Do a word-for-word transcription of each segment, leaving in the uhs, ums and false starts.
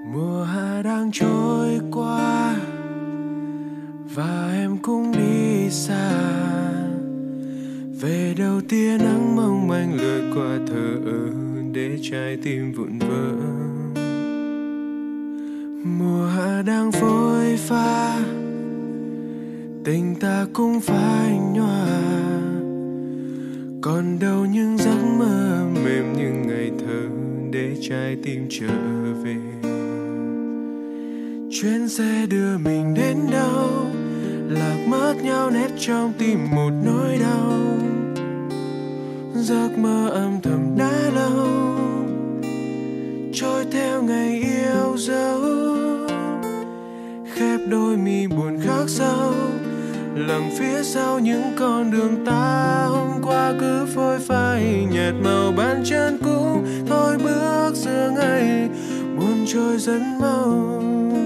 Mùa hạ đang trôi qua và em cũng đi xa, về đâu tia nắng mong manh lướt qua thờ ơ để trái tim vụn vỡ. Mùa hạ đang phôi pha, tình ta cũng phai nhòa, còn đâu những giấc mơ mềm những ngày thơ để trái tim trở về. Chuyến xe đưa mình đến đâu, lạc mất nhau nét trong tim một nỗi đau. Giấc mơ âm thầm đã lâu, trôi theo ngày yêu dấu. Khép đôi mi buồn khắc sâu, lặng phía sau những con đường ta hôm qua cứ phôi phai nhạt màu bàn chân cũ. Thôi bước giữa ngày buồn trôi rất mau.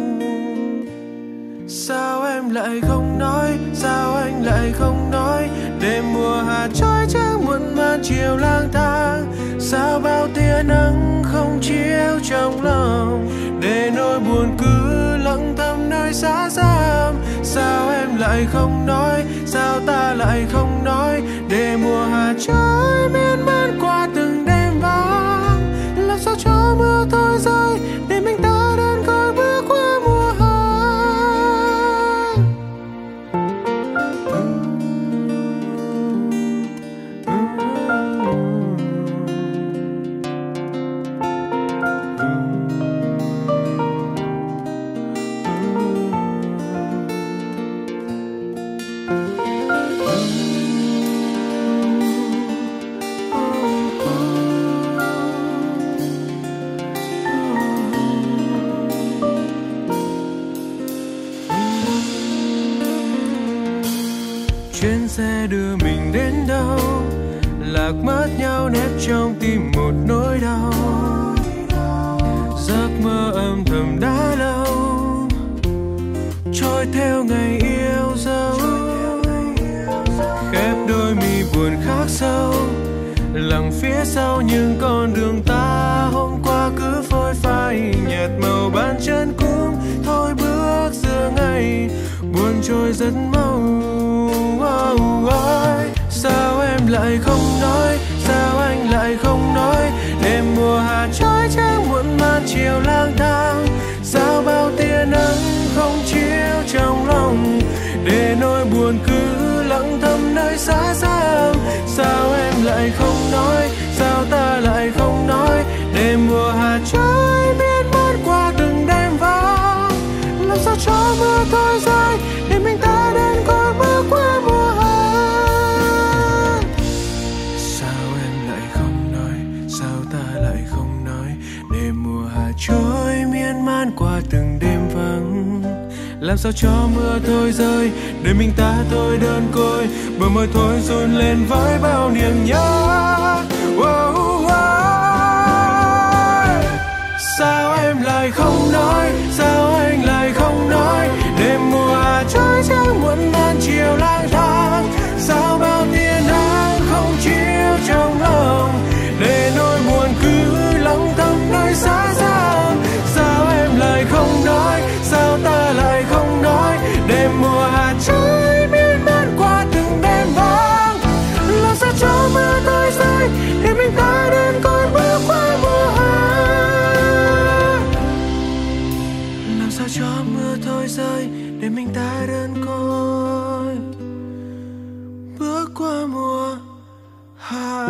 Sao em lại không nói, sao anh lại không nói, đêm mùa hạ trói trắng muộn màn chiều lang thang. Sao bao tia nắng không chiếu trong lòng, để nỗi buồn cứ lặng thầm nơi xa xăm. Sao em lại không nói, sao ta lại không nói, để mùa hạ trôi miên man qua từng đêm vắng. Làm sao cho mưa thôi rơi, để mình ta đơn côi bước qua mùa hạ. Chuyến xe đưa mình đến đâu, lạc mất nhau nét trong tim một nỗi đau. Giấc mơ âm thầm đã lâu, trôi theo ngày yêu dấu. Khép đôi mi buồn khắc sâu, lặng phía sau những con đường ta hôm qua cứ phôi phai nhạt màu bàn chân cũ. Thôi bước giữa ngày buồn trôi rất mau. Oh, oh. Sao em lại không nói, sao anh lại không nói, đêm mùa hạ trói trắng muộn màn chiều lang thang. Sao bao tia nắng không chiếu trong lòng, để nỗi buồn cứ lặng thầm nơi xa xăm. Sao em lại không nói, sao ta lại không nói, đêm mùa hạ trói miên man qua từng đêm vắng. Làm sao cho mưa thôi rơi, để mình ta đến coi bước qua mùa hạ. Sao em lại không nói, sao ta lại không nói, để mùa hạ trôi miên man qua từng đêm vắng. Làm sao cho mưa thôi rơi, để mình ta thôi đơn côi, bờ môi thôi run lên với bao niềm nhớ. Oh, oh. Sao em lại không nói, sao anh lại không nói, đêm mùa hạ trói trắng muộn màn chiều lang thang. Sao bao tia nắng không chiếu trong lòng, để nỗi buồn cứ lặng thầm nơi xa xăm. Sao em lại không nói, sao ta lại không nói, đêm mùa hạ trói miên man qua từng đêm vắng. Làm sao cho mưa thôi rơi, để mình ta đến coi bước qua mùa hạ. Làm sao cho mưa thôi rơi, để mình ta đơn côi bước qua mùa hạ.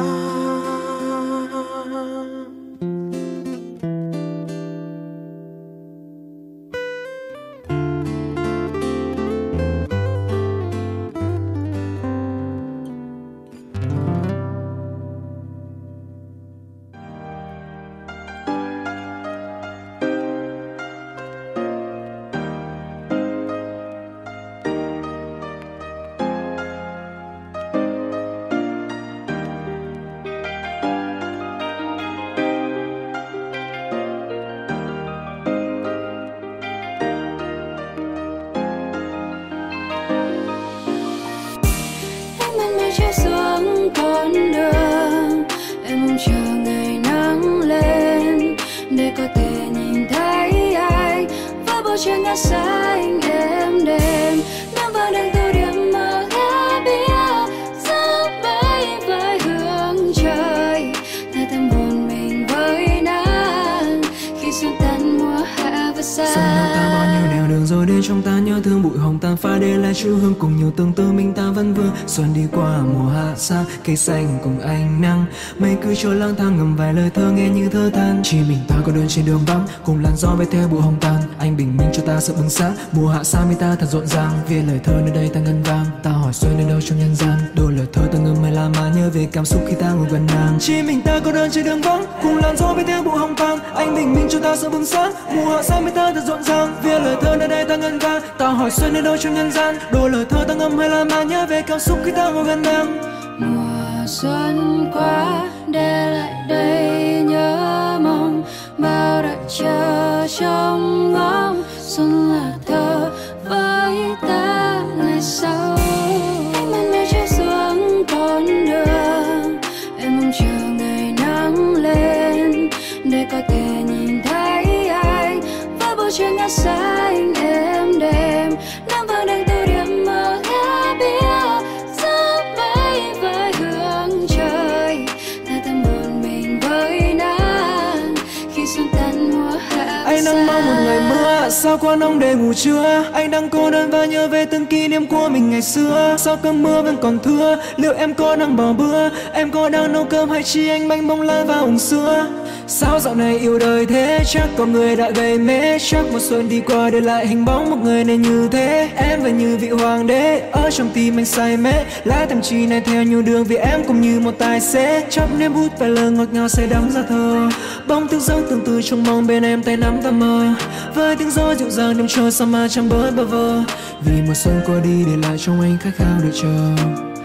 Con đường em mong chờ ngày nắng lên để có thể nhìn thấy bầu trời ngã xanh êm đềm, nắng vàng đang tô điểm màu lá bia, gió bay với hướng trời, ta thầm buồn mình với nắng khi xuân tan mùa hạ và xa. Sống nhau ta bao nhiêu nẻo đường rồi đến trong ta nhớ thương bụi hồng tàn phai để lại chữ hương cùng nhiều tương tư mình ta vẫn vương. Xuân đi qua mùa hạ xa cây xanh cùng ánh nắng, mây cứ trôi lang thang ngầm vài lời thơ nghe như thơ than. Chỉ mình ta có đơn trên đường vắng cùng làn gió bay theo bụi hồng tàn, anh bình minh cho ta sự bừng sáng. Mùa hạ xa mình ta thật rộn ràng, viết lời thơ nơi đây ta ngân vang. Ta hỏi xuân đến đâu trong nhân gian, đôi lời thơ ta ngâm mây la mà nhớ về cảm xúc khi ta ngồi gần nàng. Chỉ mình ta có đơn trên đường vắng cùng làn gió bay theo bụi hồng tàn, anh bình minh cho ta sự bừng sáng. Mùa hạ xa mình ta thật rộn ràng, viết lời thơ nơi đây ta ngân vang. Ta hỏi xuân đến đâu trong nhân gian, đôi lời thơ ta ngâm mây la mà nhớ về cảm xúc khi ta ngồi gần nàng. Mùa xuân qua để lại đây nhớ mong, bao đợi chờ trong ngóng. Xuân là thơ với ta ngày sau, anh mang mây trôi xuống con đường, em mong chờ ngày nắng lên để có thể nhìn thấy anh. Và bầu trời ngã xanh êm đềm, nắng vàng đang tô điểm màu lá bia, gió bay với hướng trời, ta thầm buồn mình với nắng khi xuân tan mùa hạ. Anh đang mong một ngày mưa sao qua nông để ngủ trưa, anh đang cô đơn và nhớ về từng kỷ niệm của mình ngày xưa. Sao cơn mưa vẫn còn thưa, liệu em có đang bỏ bữa, em có đang nấu cơm hay chỉ anh bánh bông lan và hồng sữa. Sao dạo này yêu đời thế, chắc có người đã gây mê, chắc một xuân đi qua để lại hình bóng một người này như thế. Em vẫn như vị hoàng đế ở trong tim anh say mê, lái tâm trí này theo nhiều đường vì em cũng như một tài xế. Chắp nếm bút vài lời ngọt ngào say đắm ra thơ, bóng thức giấc tương tư trong mong bên em tay nắm ta mơ. Với tiếng gió dịu dàng đêm trôi sao mà chẳng bớt bơ vơ, vì mùa xuân qua đi để lại trong anh khát khao đợi chờ.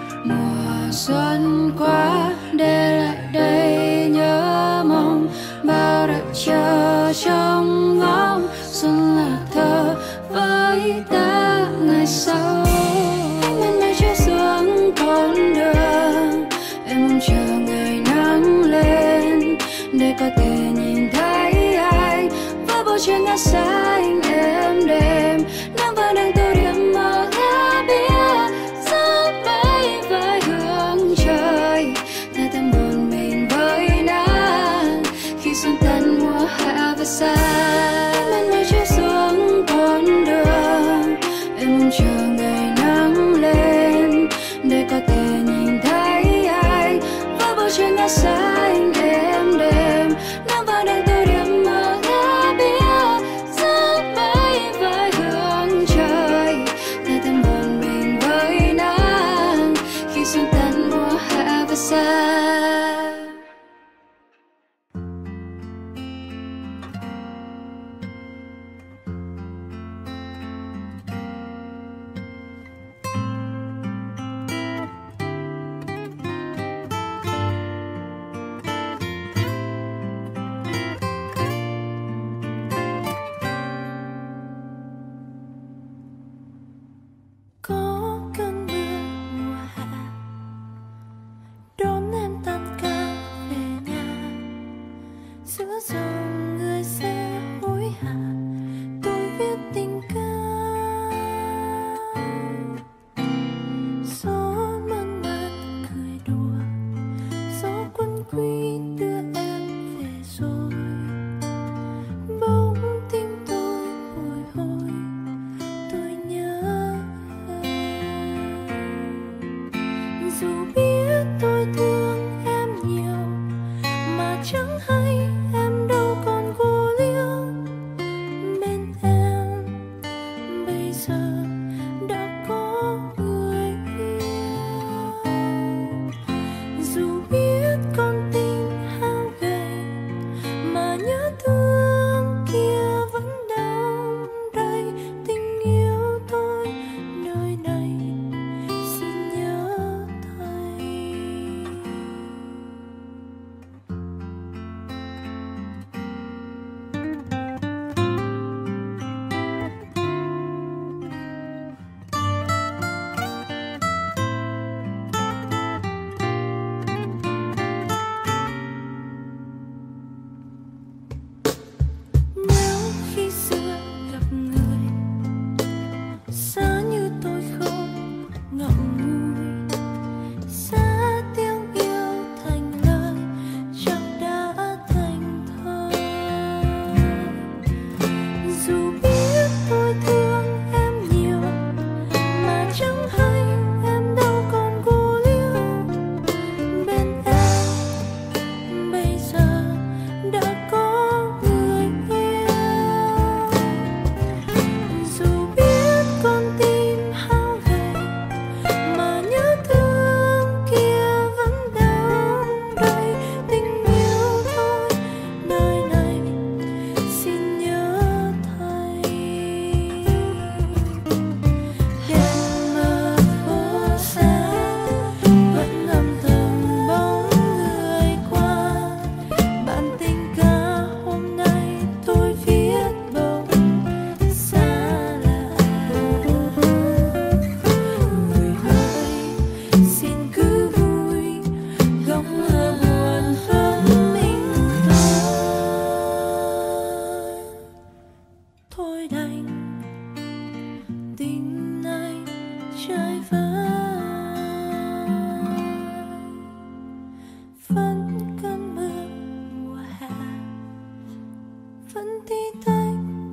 Mùa xuân qua để lại đây nhớ mong, bao đợi chờ trong ngóng. Xuân là thơ với ta ngày sau, anh mang mây trôi xuống con đường, em mong chờ ngày nắng lên để có thể nhìn thấy anh. Và bầu trời ngã xanh êm đềm, nắng vàng đang tô điểm màu lá bia, gió bay với hướng trời, ta thầm buồn mình với nắng khi xuân tan mùa hạ và xa. Anh mang mây trôi xuống con đường, em mong chờ ngày nắng lên để có thể nhìn thấy anh. Và bầu trời ngã xanh êm đềm, nắng vàng đang tô điểm màu lá bia, gió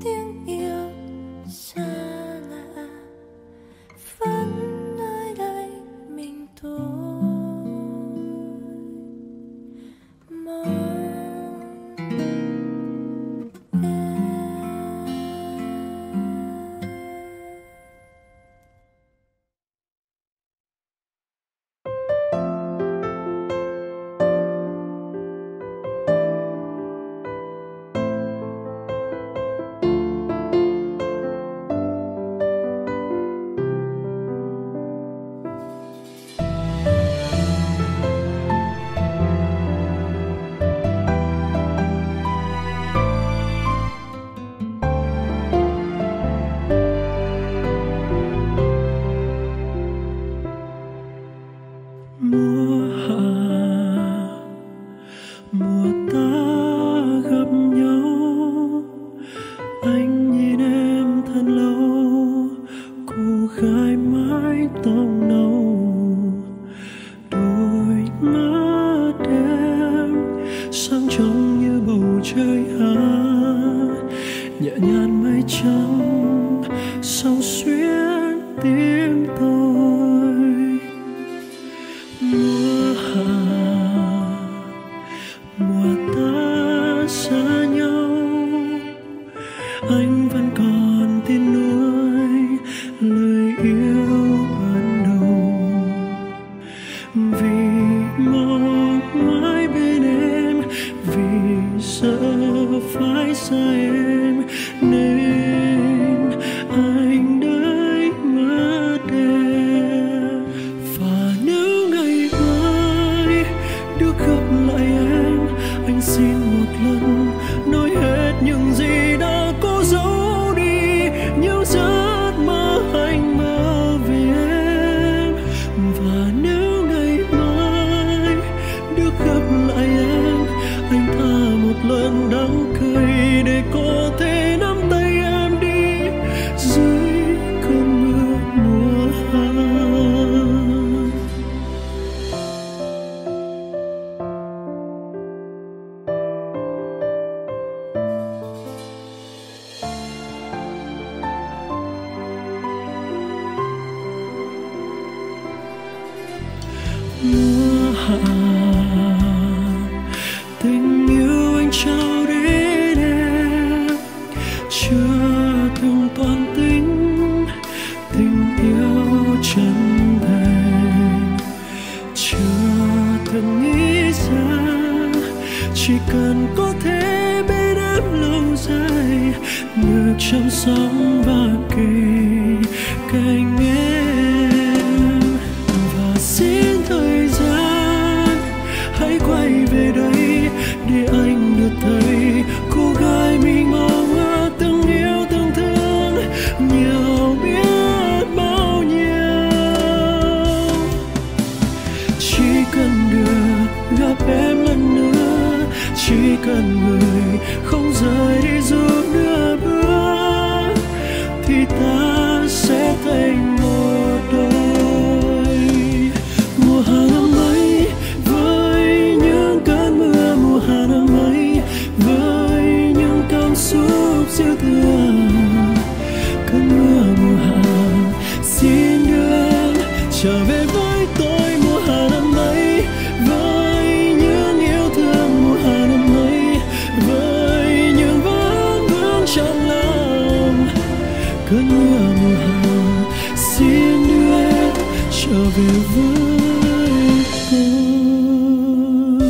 tiếng yêu xa lạ vẫn nơi đây mình tôi mong mùa hạ tình yêu anh trao đến em chưa từng toàn tính tình yêu chân thành chưa từng nghĩ ra chỉ cần có thể bên em lâu dài được chăm sóc và kề cạnh em và xin thời gian hãy quay về đây để anh được thấy cô gái mình mong ước từng yêu từng thương nhiều biết bao nhiêu. Chỉ cần được gặp em lần nữa, chỉ cần người không rời đi dù nửa bước thì ta sẽ thành một đôi. Mùa hạ năm ấy với những cơn mưa, mùa hạ năm ấy với những cảm xúc siêu thường, cơn mưa mùa hạ xin đưa em trở về với tôi. Mùa hạ năm ấy với những yêu thương, mùa hạ năm ấy với những vấn vương trong lòng, cơn mưa mùa hạ xin đưa em trở về với tôi.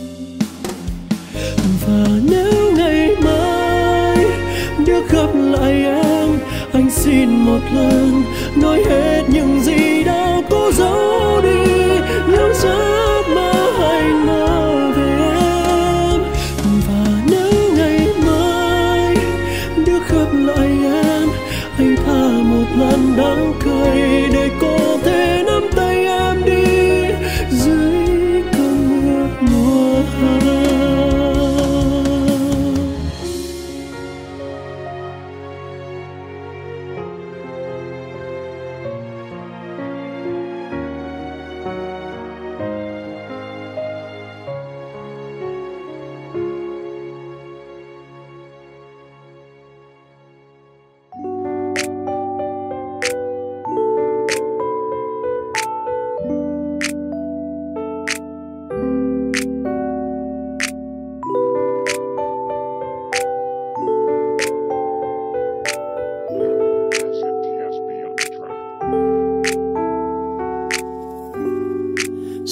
Và nếu ngày mai được gặp lại em, anh xin một lần nói hết những gì đã cố giấu đi, những giấc mơ anh mơ về em. Và nếu ngày mai được gặp lại em, anh tha một lần đắng cay để có thể nắm tay em đi dưới cơn mưa mùa hạ.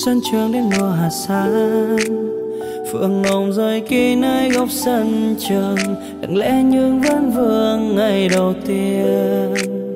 Xuân trường đến mùa hạ san, phượng hồng rơi kín nơi góc sân trường, lặng lẽ nhưng vẫn vương ngày đầu tiên.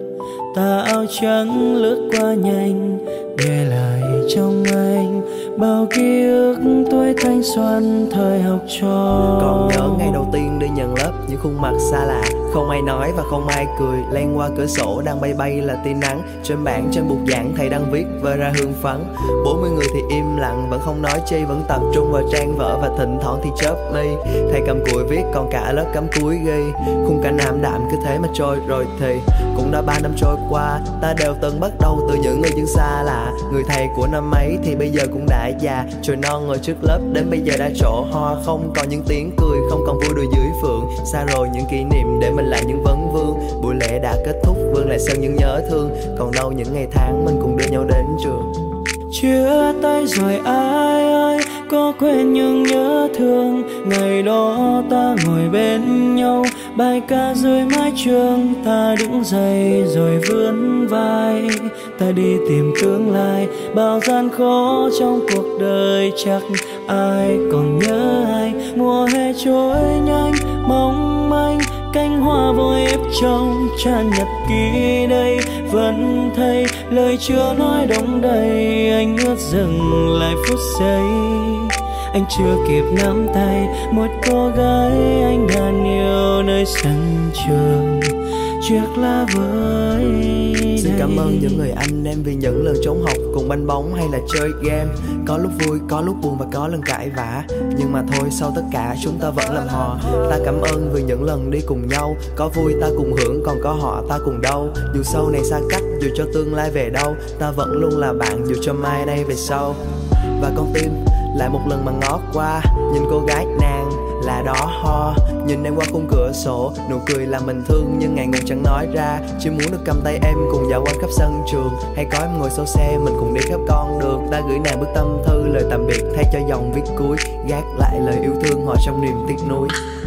Tà áo trắng lướt qua nhanh, để lại trong anh bao ký ức tuổi thanh xuân thời học trò. Còn nhớ ngày đầu tiên đi nhận lớp, những khuôn mặt xa lạ, không ai nói và không ai cười. Len qua cửa sổ đang bay bay là tia nắng, trên bảng trên bục giảng thầy đang viết vơi ra hương phấn. Bốn mươi người thì im lặng, vẫn không nói chi, vẫn tập trung vào trang vở và thỉnh thoảng thì chớp mi. Thầy cầm cùi viết, còn cả lớp cắm cúi ghi. Khung cảnh ảm đạm cứ thế mà trôi rồi thì cũng đã ba năm trôi qua. Ta đều từng bắt đầu từ những người dân xa lạ. Người thầy của năm ấy thì bây giờ cũng đã già, trời non ngồi trước lớp đến bây giờ đã trổ hoa. Không còn những tiếng cười, không còn vui đùa dưới phượng. Xa rồi những kỷ niệm để mình làm những vấn vương. Buổi lễ đã kết thúc, vương lại sân những nhớ thương. Còn đâu những ngày tháng mình cùng đưa nhau đến trường. Chia tay rồi ai ơi, có quên nhưng nhớ thương. Ngày đó ta ngồi bên nhau, bài ca dưới mái trường. Ta đứng dậy rồi vươn vai, ta đi tìm tương lai. Bao gian khó trong cuộc đời, chắc ai còn nhớ ai. Mùa hè trôi nhanh, mong manh, cánh hoa vô ép trong trang nhật ký đây. Vẫn thấy lời chưa nói đong đầy, anh ước dừng lại phút giây. Anh chưa kịp nắm tay một cô gái anh đã yêu nơi sân trường chiếc lá với. Xin cảm ơn những người anh em vì những lần trốn học cùng banh bóng hay là chơi game. Có lúc vui, có lúc buồn và có lần cãi vã, nhưng mà thôi sau tất cả chúng ta vẫn làm hòa. Ta cảm ơn vì những lần đi cùng nhau, có vui ta cùng hưởng, còn có họ ta cùng đau. Dù sau này xa cách, dù cho tương lai về đâu, ta vẫn luôn là bạn dù cho mai đây về sau. Và con tim lại một lần mà ngó qua, nhìn cô gái nàng là đó ho. Nhìn em qua khung cửa sổ, nụ cười làm mình thương nhưng ngại ngùng chẳng nói ra. Chỉ muốn được cầm tay em cùng dạo quanh khắp sân trường, hay có em ngồi sau xe mình cùng đi khắp con đường. Ta gửi nàng bức tâm thư lời tạm biệt thay cho dòng viết cuối, gác lại lời yêu thương hòa trong niềm tiếc nuối.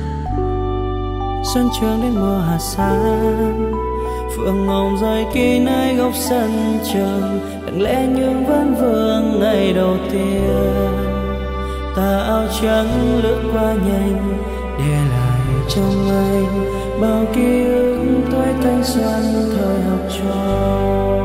Xuân trường đến mùa hạ san, phượng hồng rơi kín nơi góc sân trường, lặng lẽ nhưng vẫn vương ngày đầu tiên. Tà áo trắng lướt qua nhanh, để lại trong anh bao ký ức tuổi thanh xuân thời học trò.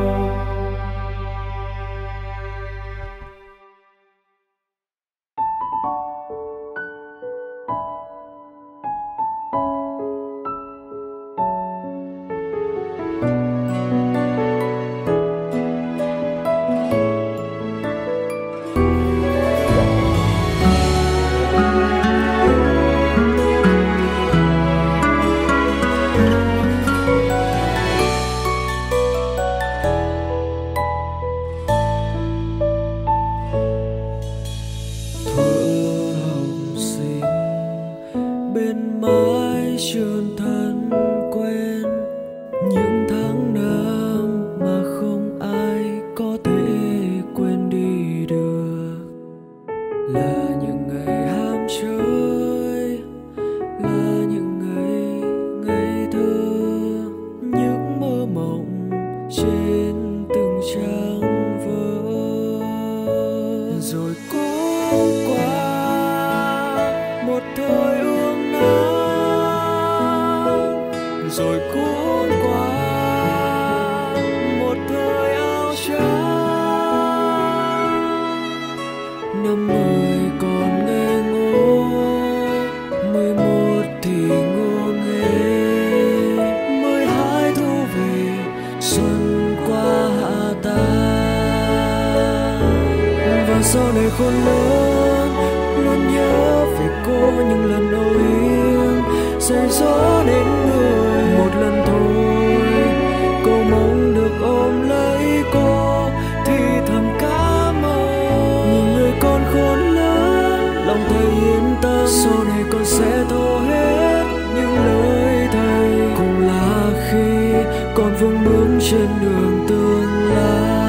Sau này khôn lớn luôn nhớ về cô, những lần âu yếm say gió đến người. Một lần thôi cô mong được ôm lấy cô, thì thầm cảm ơn. Nhìn người con khôn lớn, lòng thầy yên tâm. Sau này con sẽ thấu hết những lời thầy, cùng là khi con vững bước trên đường tương lai.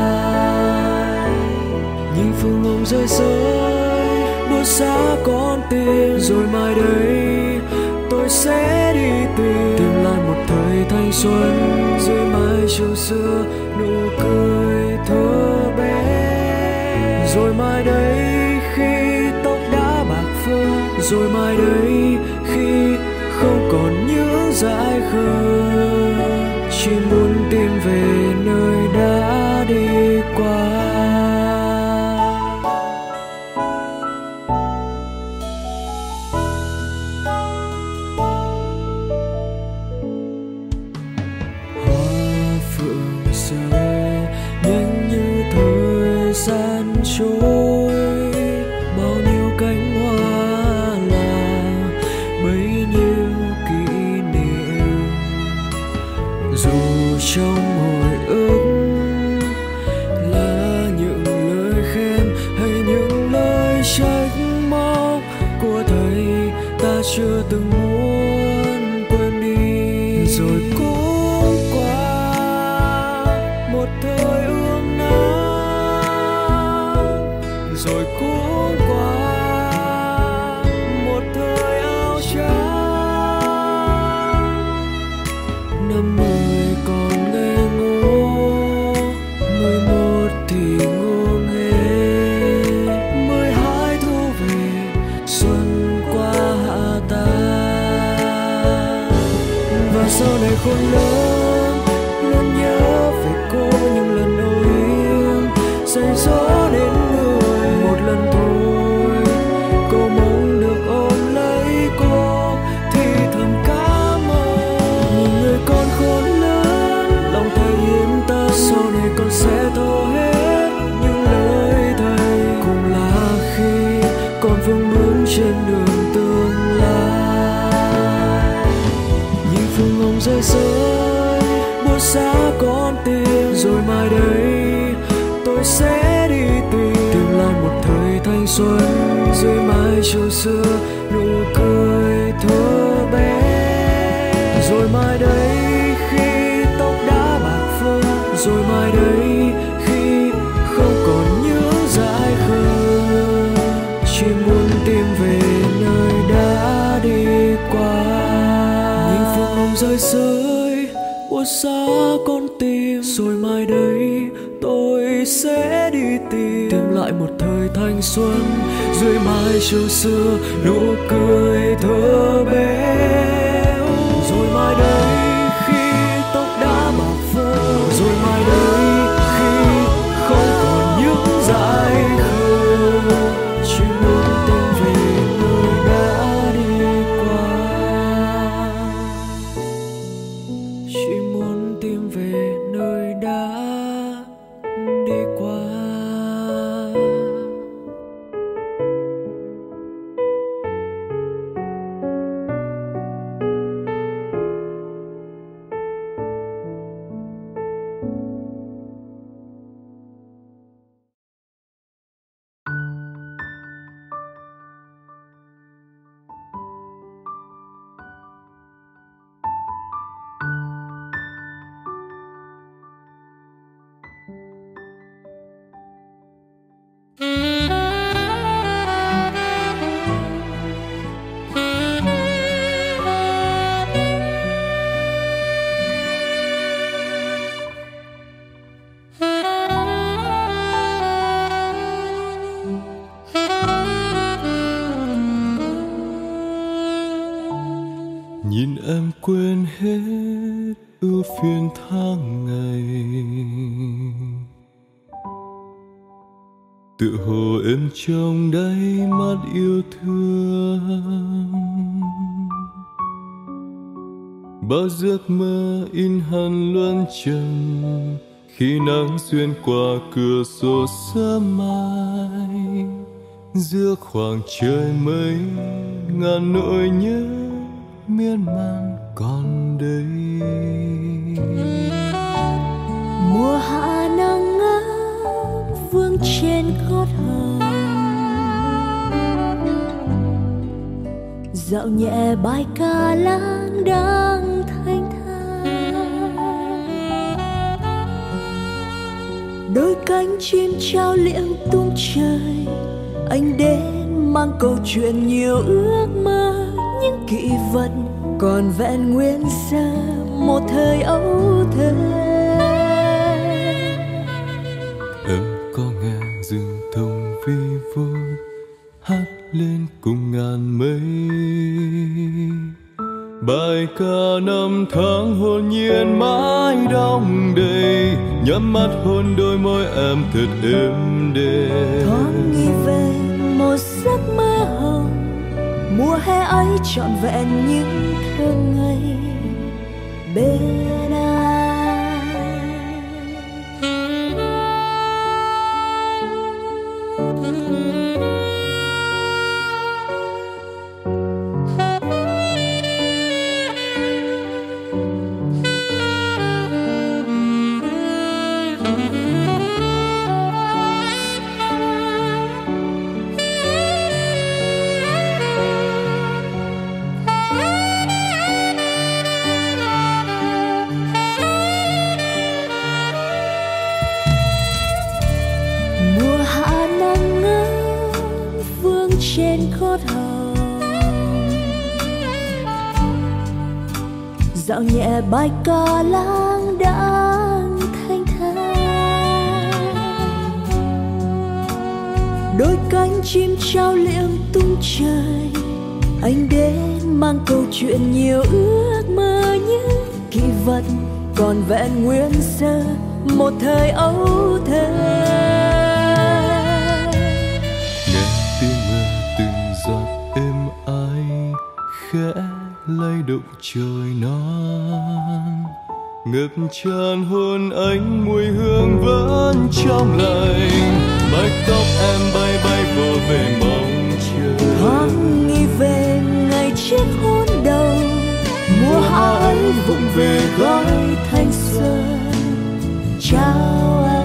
Nhìn phương hồng rơi rơi, buốt giá con tim. Rồi mai đây tôi sẽ đi tìm, tìm lại một thời thanh xuân dưới mái trường xưa, nụ cười thơ bé. Rồi mai đây khi tóc đã bạc phơ, rồi mai đây khi không còn những dại khờ, chỉ muốn tìm về nơi đã đi qua. Hoa phượng rơi nhanh như thời gian trôi, bao nhiêu cánh hoa là bấy nhiêu kỷ niệm. Dù trong hồi ức là những lời khen hay những lời trách móc của thầy, ta chưa từng muốn quên đi. Rồi cũng qua một thời ương nắng, rồi cũng qua một thời áo trắng. Năm mười còn ngây ngô, mười một thì ngô nghê, mười hai thu về xuân qua hạ ta. Và sau này khôn lớn, luôn nhớ về cô những lần âu yếm say gió đến người một lần thôi. Cô mong được ôm lấy cô thì thầm cảm ơn. Nhìn người con khôn lớn, lòng thầy yên tâm, sau này con sẽ thấu hết những lời thầy. Cùng là khi con vững bước trên đường tương lai. Nhìn phương hồng rơi rơi, buốt giá con tim. Rồi mai đây tôi sẽ đi tìm, tìm lại một thời thanh xuân dưới mái trường xưa, nụ cười thơ bé. Rồi mai đây khi tóc đã bạc phơ, rồi mai đây khi không còn những dại khờ, chỉ muốn tìm về nơi đã đi qua. Nhìn phương hồng rơi rơi, buốt giá con tim. Rồi mai đây tôi sẽ đi tìm, tìm lại một thời thanh xuân dưới mái trường xưa, nụ cười thơ bé. Rồi mai đây khi tóc đã bạc phơ, rồi mai đây khi không còn những dại khờ, chỉ muốn tìm về nơi đã đi qua, chỉ muốn tìm về nơi đã đi qua. Nhìn em quên hết ưu phiền tháng ngày, tự hồ em trong đáy mắt yêu thương. Bao giấc mơ in hằn luân trần khi nắng xuyên qua cửa sổ sớm mai. Giữa khoảng trời mây ngàn nỗi nhớ miên man còn đây. Mùa hạ nắng ấm vương trên gót hồng, dạo nhẹ bài ca lãng đang thanh thang. Đôi cánh chim trao liệng tung trời, anh đến mang câu chuyện nhiều ước mơ. Những kỷ vật còn vẹn nguyên sơ một thời ấu thơ. Em có nghe rừng thông năm tháng hồn nhiên mãi đong đầy, nhắm mắt hôn đôi môi em thật êm đềm. Thoáng nghĩ về một giấc mơ hồng, mùa hè ấy trọn vẹn những thương ngày bên anh. Trên cốt hồng dạo nhẹ bài ca lang đang thanh thang, đôi cánh chim trao liệng tung trời. Anh đến mang câu chuyện nhiều ước mơ, những kỷ vật còn vẹn nguyên sơ một thời ấu thơ. Khẽ lay động trời non, ngập tràn hôn anh mùi hương vẫn trong lành. Mái tóc em bay bay vô về mong chờ, thoáng nghĩ về ngày chiếc hôn đầu. Mùa hoa ấy vụng về gói thanh xuân trao anh.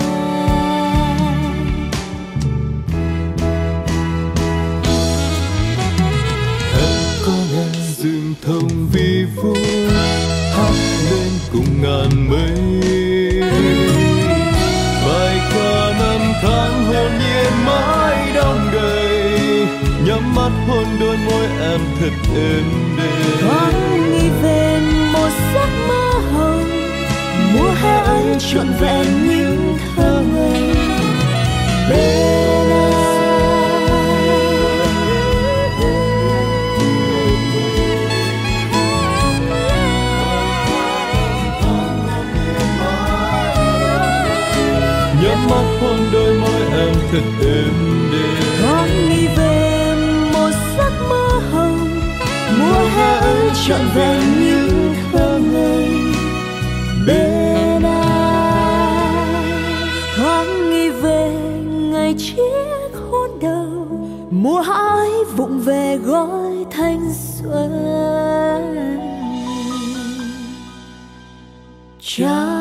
rừng thông vi phúc hát lên cùng ngàn mây, vài ca năm tháng hồn nhiên mãi đong đầy, nhắm mắt hôn đôi môi em thật êm đềm. Thoáng nghĩ về một giấc mơ hồng, mùa hè ấy trọn vẹn những thơ ngây bên anh. Nhắm mắt hôn đôi môi em thật êm đềm. Thoáng nghĩ về một giấc mơ hồng, mùa hè ấy trọn vẹn những thơ ngây bên anh. Thoáng nghĩ về ngày chiếc hôn đầu, mùa hạ ấy vụng về gói thanh xuân. Cha